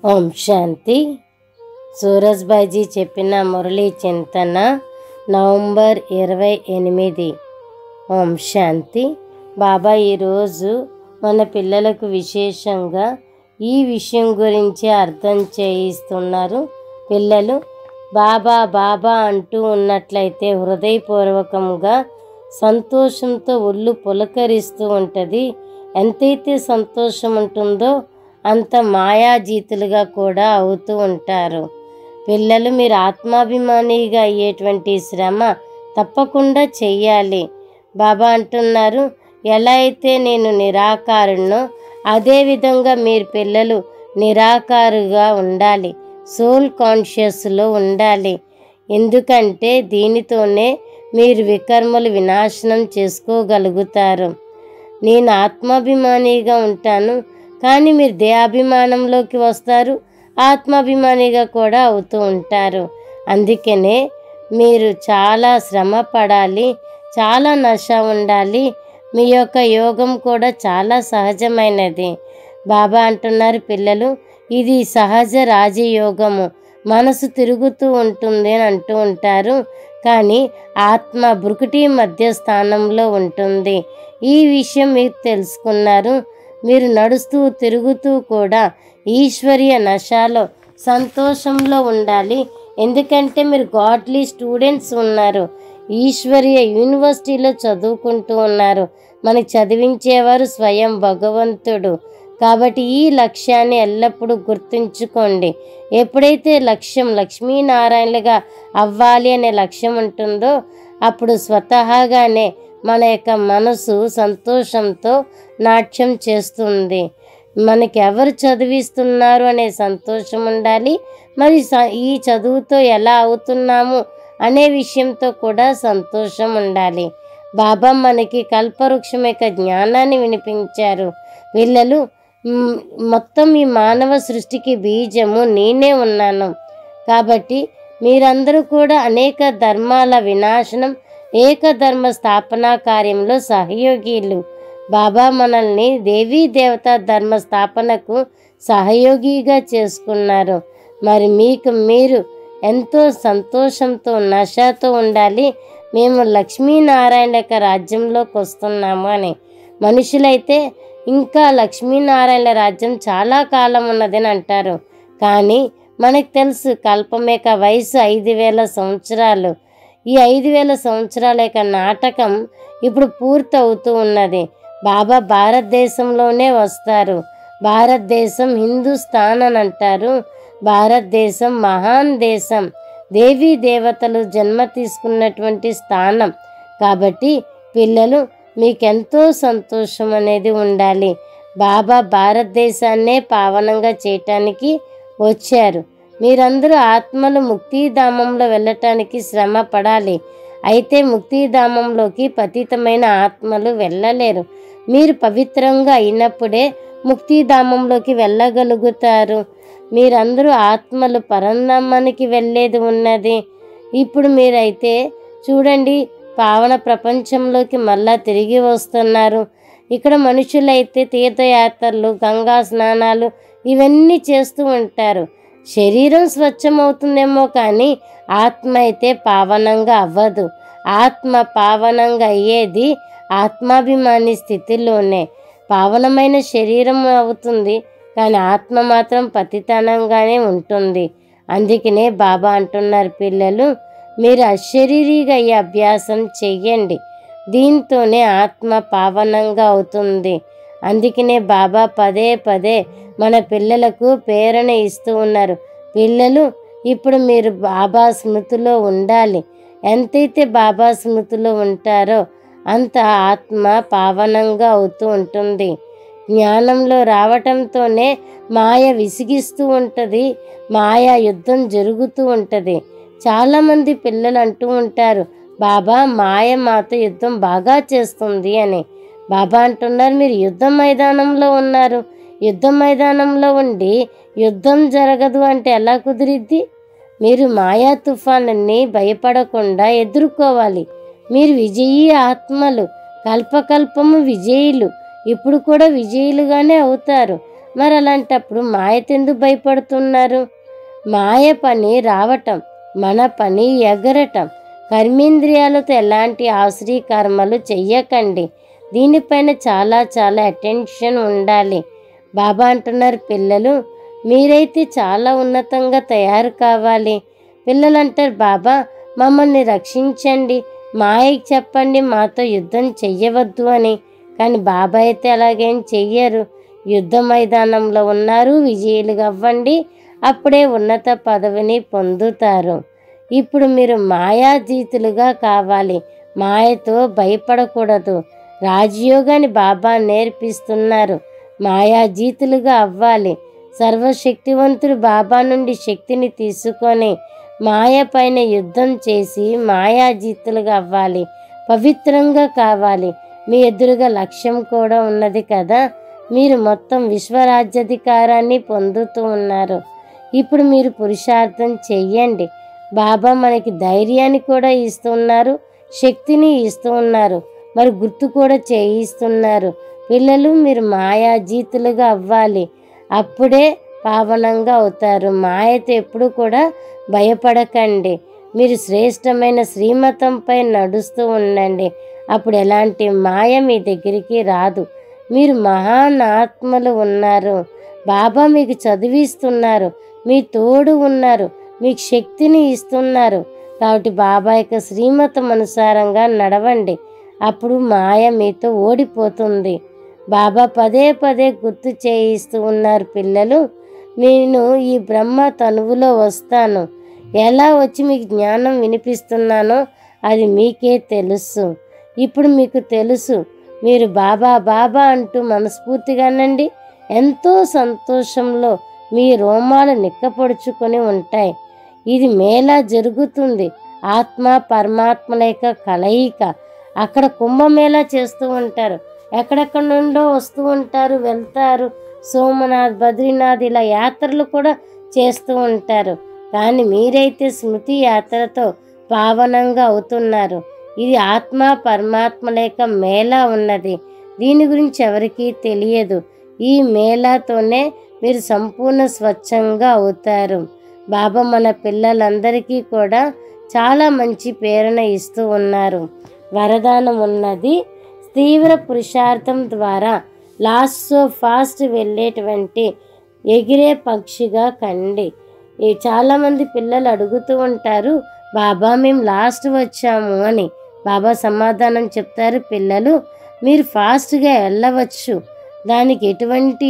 ఓం శాంతి. సూరజ్భాయిజీ చెప్పిన మురళీ చింతన నవంబర్ 28. ఓం శాంతి. బాబా ఈరోజు మన పిల్లలకు విశేషంగా ఈ విషయం గురించి అర్థం చేయిస్తున్నారు. పిల్లలు బాబా బాబా అంటూ ఉన్నట్లయితే హృదయపూర్వకంగా సంతోషంతో ఒళ్ళు పులకరిస్తూ ఉంటుంది. ఎంతైతే సంతోషం ఉంటుందో అంత మాయాజీతులుగా కూడా అవుతూ ఉంటారు. పిల్లలు మీరు ఆత్మాభిమానిగా అయ్యేటువంటి శ్రమ తప్పకుండా చెయ్యాలి. బాబా అంటున్నారు, ఎలా అయితే నేను నిరాకారుణ్ణో అదేవిధంగా మీరు పిల్లలు నిరాకారుగా ఉండాలి, సోల్ కాన్షియస్లో ఉండాలి. ఎందుకంటే దీనితోనే మీరు వికర్మలు వినాశనం చేసుకోగలుగుతారు. నేను ఆత్మాభిమానిగా ఉంటాను, కానీ మీరు దేహాభిమానంలోకి వస్తారు, ఆత్మాభిమానిగా కూడా అవుతూ ఉంటారు. అందుకనే మీరు చాలా శ్రమ పడాలి, చాలా నశ ఉండాలి. మీ యొక్క యోగం కూడా చాలా సహజమైనది. బాబా అంటున్నారు, పిల్లలు ఇది సహజ రాజయోగము, మనసు తిరుగుతూ ఉంటుంది అని అంటూ ఉంటారు. కానీ ఆత్మ బ్రుకుటి మధ్య స్థానంలో ఉంటుంది. ఈ విషయం మీరు తెలుసుకున్నారు. మీరు నడుస్తూ తిరుగుతూ కూడా ఈశ్వరీయ నశాలో సంతోషంలో ఉండాలి. ఎందుకంటే మీరు గాడ్లీ స్టూడెంట్స్ ఉన్నారు, ఈశ్వరీయ యూనివర్సిటీలో చదువుకుంటూ ఉన్నారు. మనకి చదివించేవారు స్వయం భగవంతుడు. కాబట్టి ఈ లక్ష్యాన్ని ఎల్లప్పుడూ గుర్తుంచుకోండి. ఎప్పుడైతే లక్ష్యం లక్ష్మీనారాయణలుగా అవ్వాలి అనే లక్ష్యం ఉంటుందో అప్పుడు స్వతహాగానే మన యొక్క మనసు సంతోషంతో నాట్యం చేస్తుంది. మనకి ఎవరు చదివిస్తున్నారు అనే సంతోషం ఉండాలి. మరి ఈ చదువుతో ఎలా అవుతున్నాము అనే విషయంతో కూడా సంతోషం ఉండాలి. బాబా మనకి కల్పవృక్షం యొక్క జ్ఞానాన్ని వినిపించారు. పిల్లలు మొత్తం ఈ మానవ సృష్టికి బీజము నేనే ఉన్నాను. కాబట్టి మీరందరూ కూడా అనేక ధర్మాల వినాశనం, ఏకధర్మ స్థాపనా కార్యంలో సహయోగిలు. బాబా మనల్ని దేవీ దేవతా ధర్మ స్థాపనకు సహయోగిగా చేసుకున్నారు. మరి మీకు మీరు ఎంతో సంతోషంతో నశతో ఉండాలి. మేము లక్ష్మీనారాయణ యొక్క రాజ్యంలోకి వస్తున్నాము అని. మనుషులైతే ఇంకా లక్ష్మీనారాయణ రాజ్యం చాలా కాలం ఉన్నదని అంటారు. కానీ మనకు తెలుసు కల్పం యొక్క వయసు 5000 సంవత్సరాలు. ఈ 5000 సంవత్సరాల యొక్క నాటకం ఇప్పుడు పూర్తి అవుతూ ఉన్నది. బాబా భారతదేశంలోనే వస్తారు. భారతదేశం హిందుస్థాన్ అని అంటారు. భారతదేశం మహాన్ దేశం, దేవీ దేవతలు జన్మ తీసుకున్నటువంటి స్థానం. కాబట్టి పిల్లలు మీకెంతో సంతోషం అనేది ఉండాలి. బాబా భారతదేశాన్నే పావనంగా చేయటానికి వచ్చారు. మీరందరూ ఆత్మలు ముక్తిధామంలో వెళ్ళటానికి శ్రమ పడాలి. అయితే ముక్తిధామంలోకి పతితమైన ఆత్మలు వెళ్ళలేరు. మీరు పవిత్రంగా అయినప్పుడే ముక్తిధామంలోకి వెళ్ళగలుగుతారు. మీరందరూ ఆత్మలు పరంధామానికి వెళ్ళేది ఉన్నది. ఇప్పుడు మీరైతే చూడండి, పావన ప్రపంచంలోకి మళ్ళా తిరిగి వస్తున్నారు. ఇక్కడ మనుషులైతే తీర్థయాత్రలు, గంగా స్నానాలు ఇవన్నీ చేస్తూ ఉంటారు. శరీరం స్వచ్ఛమవుతుందేమో కానీ ఆత్మ అయితే పావనంగా అవ్వదు. ఆత్మ పావనంగా అయ్యేది ఆత్మాభిమాని స్థితిలోనే. పావనమైన శరీరం అవుతుంది, కానీ ఆత్మ మాత్రం పతితనంగానే ఉంటుంది. అందుకనే బాబా అంటున్నారు, పిల్లలు మీరు అశరీరిగా అయ్యే అభ్యాసం చెయ్యండి. దీంతోనే ఆత్మ పావనంగా అవుతుంది. అందుకనే బాబా పదే పదే మన పిల్లలకు ప్రేరణ ఇస్తూ ఉన్నారు. పిల్లలు ఇప్పుడు మీరు బాబా స్మృతిలో ఉండాలి. ఎంతైతే బాబా స్మృతిలో ఉంటారో అంత ఆత్మ పావనంగా అవుతూ ఉంటుంది. జ్ఞానంలో రావటంతోనే మాయ విసిగిస్తూ ఉంటుంది, మాయా యుద్ధం జరుగుతూ ఉంటుంది. చాలామంది పిల్లలు అంటూ ఉంటారు, బాబా మాయ మాతో యుద్ధం బాగా చేస్తుంది అని. బాబా అంటున్నారు, మీరు యుద్ధ మైదానంలో ఉన్నారు. యుద్ధ మైదానంలో ఉండి యుద్ధం జరగదు అంటే ఎలా కుదిరిద్ది? మీరు మాయా తుఫాన్ని భయపడకుండా ఎదుర్కోవాలి. మీరు విజయీ ఆత్మలు, కల్పకల్పము విజయులు. ఇప్పుడు కూడా విజయులుగానే అవుతారు. మరి అలాంటప్పుడు మాయతో ఎందుకు భయపడుతున్నారు? మాయ పని రావటం, మన పని ఎగరటం. కర్మేంద్రియాలతో ఎలాంటి ఆశ్రీ కర్మలు చెయ్యకండి. దీనిపైన చాలా చాలా అటెన్షన్ ఉండాలి. బాబా అంటున్నారు, పిల్లలు మీరైతే చాలా ఉన్నతంగా తయారు కావాలి. పిల్లలు అంటారు, బాబా మమ్మల్ని రక్షించండి, మాయకి చెప్పండి మాతో యుద్ధం చెయ్యవద్దు అని. కానీ బాబా అయితే అలాగేం చెయ్యరు. యుద్ధ మైదానంలో ఉన్నారు, విజయులుగా అవ్వండి, అప్పుడే ఉన్నత పదవిని పొందుతారు. ఇప్పుడు మీరు మాయాజీతులుగా కావాలి, మాయతో భయపడకూడదు. రాజయోగాన్ని బాబా నేర్పిస్తున్నారు. మాయాజీతులుగా అవ్వాలి. సర్వశక్తివంతుడు బాబా నుండి శక్తిని తీసుకొని మాయ పైన యుద్ధం చేసి మాయాజీతులుగా అవ్వాలి, పవిత్రంగా కావాలి. మీ ఎదురుగా లక్ష్యం కూడా ఉన్నది కదా. మీరు మొత్తం విశ్వరాజ్యాధికారాన్ని పొందుతూ ఉన్నారు. ఇప్పుడు మీరు పురుషార్థం చెయ్యండి. బాబా మనకి ధైర్యాన్ని కూడా ఇస్తున్నారు, శక్తిని ఇస్తూ ఉన్నారు, మరి గుర్తు కూడా చేయిస్తున్నారు. పిల్లలు మీరు మాయాజీతులుగా అవ్వాలి, అప్పుడే పావనంగా అవుతారు. మాయతో ఎప్పుడు కూడా భయపడకండి. మీరు శ్రేష్టమైన శ్రీమతంపై నడుస్తూ ఉండండి. అప్పుడు ఎలాంటి మాయ మీ దగ్గరికి రాదు. మీరు మహాన్ ఆత్మలు ఉన్నారు. బాబా మీకు చదివిస్తున్నారు, మీ తోడు ఉన్నారు, మీకు శక్తిని ఇస్తున్నారు. కాబట్టి బాబా యొక్క శ్రీమతం అనుసారంగా నడవండి. అప్పుడు మాయ మీతో ఓడిపోతుంది. బాబా పదే పదే గుర్తు చేయిస్తూ ఉన్నారు, పిల్లలు నేను ఈ బ్రహ్మ తనువులో వస్తాను. ఎలా వచ్చి మీకు జ్ఞానం వినిపిస్తున్నానో అది మీకే తెలుసు. ఇప్పుడు మీకు తెలుసు. మీరు బాబా బాబా అంటూ మనస్ఫూర్తిగానండి, ఎంతో సంతోషంలో మీ రోమాలు నిక్కపొడుచుకొని ఉంటాయి. ఇది మేళా జరుగుతుంది, ఆత్మ పరమాత్మల యొక్క కలయిక. అక్కడ కుంభమేళా చేస్తూ ఉంటారు, ఎక్కడెక్కడ నుండో వస్తూ ఉంటారు, వెళ్తారు. సోమనాథ్, బద్రీనాథ్ ఇలా యాత్రలు కూడా చేస్తూ ఉంటారు. కానీ మీరైతే స్మృతి యాత్రతో పావనంగా అవుతున్నారు. ఇది ఆత్మ పరమాత్మల యొక్క మేళా ఉన్నది. దీని గురించి ఎవరికీ తెలియదు. ఈ మేళాతోనే మీరు సంపూర్ణ స్వచ్ఛంగా అవుతారు. బాబా మన పిల్లలందరికీ కూడా చాలా మంచి ప్రేరణ ఇస్తూ ఉన్నారు. వరదానం ఉన్నది, తీవ్ర పురుషార్థం ద్వారా లాస్ట్ సో ఫాస్ట్ వెళ్ళేటువంటి ఎగిరే పక్షిగా కండి. చాలామంది పిల్లలు అడుగుతూ ఉంటారు, బాబా మేము లాస్ట్ వచ్చాము అని. బాబా సమాధానం చెప్తారు, పిల్లలు మీరు ఫాస్ట్గా వెళ్ళవచ్చు, దానికి ఎటువంటి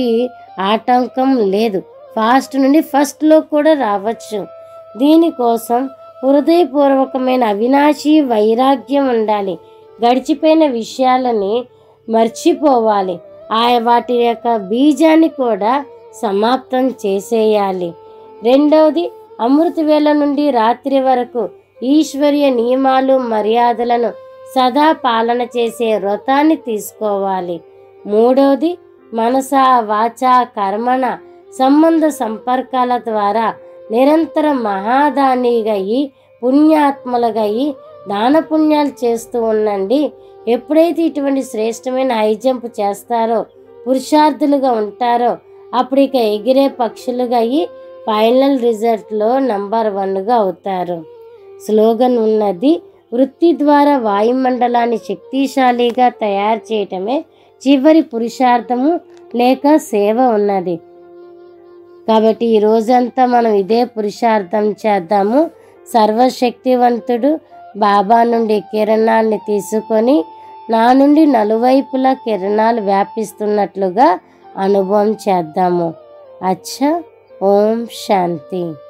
ఆటంకం లేదు. ఫాస్ట్ నుండి ఫస్ట్లో కూడా రావచ్చు. దీనికోసం హృదయపూర్వకమైన అవినాశి వైరాగ్యం ఉండాలి. గడిచిపోయిన విషయాలని మర్చిపోవాలి. వాటి యొక్క బీజాన్ని కూడా సమాప్తం చేసేయాలి. రెండవది, అమృత వేళ నుండి రాత్రి వరకు ఈశ్వర్య నియమాలు మర్యాదలను సదా పాలన చేసే వ్రతాన్ని తీసుకోవాలి. మూడవది, మనస వాచ కర్మణ సంబంధ సంపర్కాల ద్వారా నిరంతరం మహాదానిగయి పుణ్యాత్మలుగయి దాన పుణ్యాలు చేస్తూ ఉండండి. ఎప్పుడైతే ఇటువంటి శ్రేష్టమైన హై జంప్ చేస్తారో, పురుషార్థులుగా ఉంటారో, అప్పుడు ఇక ఎగిరే పక్షులుగా అయ్యి ఫైనల్ రిజల్ట్లో నంబర్ 1గా అవుతారు. స్లోగన్ ఉన్నది, వృత్తి ద్వారా వాయుమండలాన్ని శక్తిశాలిగా తయారు చేయటమే చివరి పురుషార్థము లేక సేవ ఉన్నది. కాబట్టి ఈ రోజంతా మనం ఇదే పురుషార్థం చేద్దాము. సర్వశక్తివంతుడు బాబా నుండి కిరణాన్ని తీసుకొని నా నుండి నలువైపులా కిరణాలు వ్యాపిస్తున్నట్లుగా అనుభవం చేద్దాము. అచ్చా, ఓం శాంతి.